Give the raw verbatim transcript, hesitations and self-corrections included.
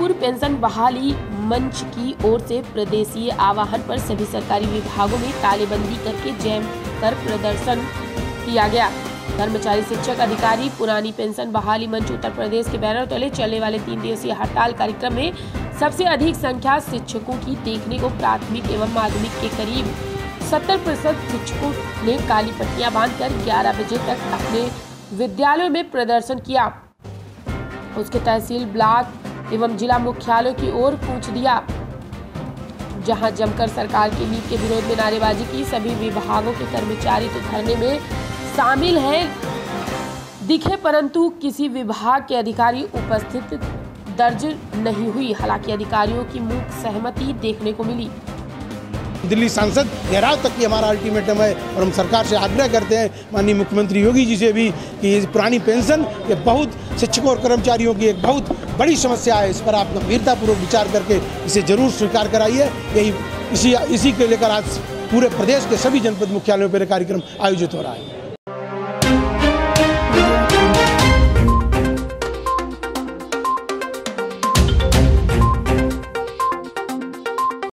Rampur pension बहाली मंच की ओर से प्रदेशीय आह्वान पर सभी सरकारी विभागों में तालेबंदी करके जैम कर प्रदर्शन किया गया। कर्मचारी, शिक्षक, अधिकारी पुरानी पेंशन बहाली मंच उत्तर प्रदेश के बैनर तले चलने वाले तीन दिवसीय हड़ताल कार्यक्रम में सबसे अधिक संख्या शिक्षकों की देखने को प्राथमिक एवं माध्यमिक के करीब सत्तर प्रतिशत शिक्षकों ने काली पट्टियां बांधकर ग्यारह बजे तक अपने विद्यालयों में प्रदर्शन किया। उसके तहसील, ब्लॉक एवं जिला मुख्यालयों की ओर कूच दिया, जहां जमकर सरकार की नीति के विरोध में नारेबाजी की। सभी विभागों के कर्मचारी तो धरने में शामिल हैं दिखे, परंतु किसी विभाग के अधिकारी उपस्थित दर्ज नहीं हुई। हालांकि अधिकारियों की मूक सहमति देखने को मिली। दिल्ली सांसद घेराव तक की हमारा अल्टीमेटम है और हम सरकार से आग्रह करते हैं, माननीय मुख्यमंत्री योगी जी से भी, कि पुरानी पेंशन ये बहुत शिक्षकों और कर्मचारियों की एक बहुत बड़ी समस्या है। इस पर आप गंभीरतापूर्वक विचार करके इसे जरूर स्वीकार कराइए। यही इसी इसी को लेकर आज पूरे प्रदेश के सभी जनपद मुख्यालयों पर कार्यक्रम आयोजित हो रहा है।